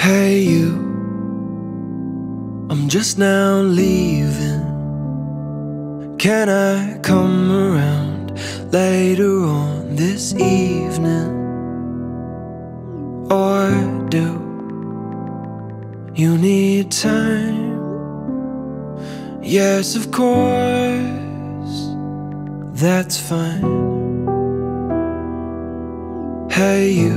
Hey you, I'm just now leaving. Can I come around later on this evening? Or do you need time? Yes, of course, that's fine. Hey you,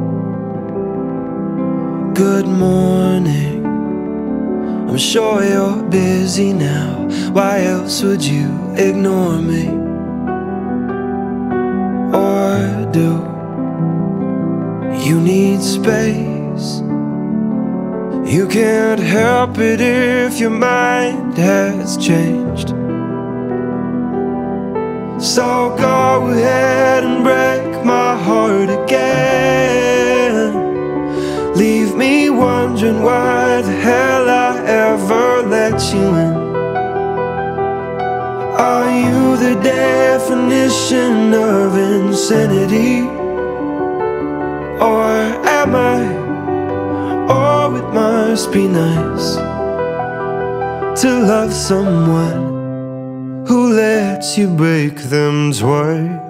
good morning. I'm sure you're busy now. Why else would you ignore me? Or do you need space? You can't help it if your mind has changed. So go ahead and break my heart again. Leave me wondering why the hell I ever let you in. Are you the definition of insanity? Or am I? Oh, it must be nice to love someone who lets you break them twice.